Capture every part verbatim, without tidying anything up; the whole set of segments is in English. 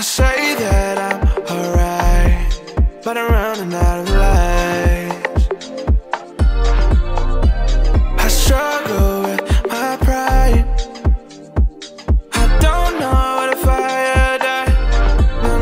say that I'm alright, but I'm running out of lies. I struggle with my pride. I don't know what if I die. No,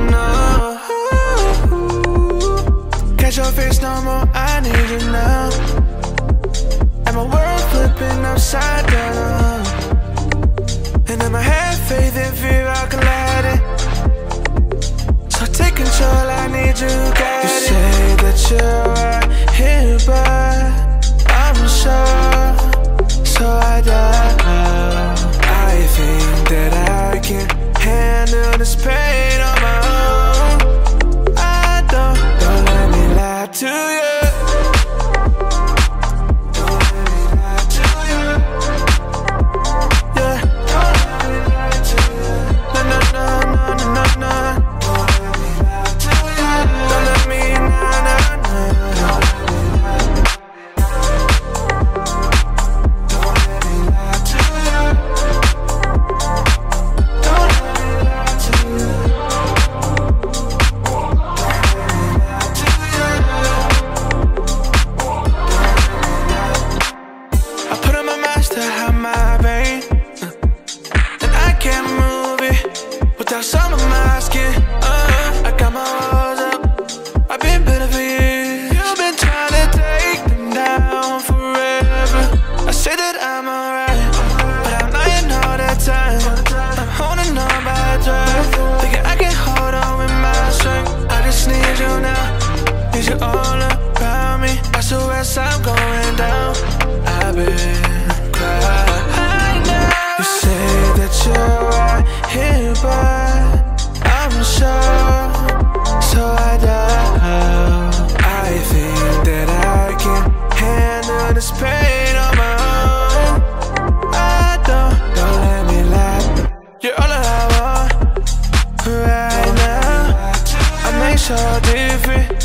no. Catch your face no more, I need you now. And my world flipping upside down. And in my head, faith and fear are colliding. So take control, I need you guided. You say that you're right here, but I'm sure. So I doubt. I think that I can handle this pain on my own. I don't, don't let me lie to you. To hide my pain, uh, and I can't move it without some of my skin. uh, I got my walls up, I've been bitter for years. You've been trying to take them down forever. I say that I'm alright, but I'm lying all the time. I'm holding on by a thread, thinking I can hold on with my strength. I just need you now, need you all around me. I swear as I'm going down, I've been you say that you're right here, but I'm sure. So I doubt. I think that I can handle this pain on my own. I don't, don't let me lie. You're all that I want right now. I make sure different.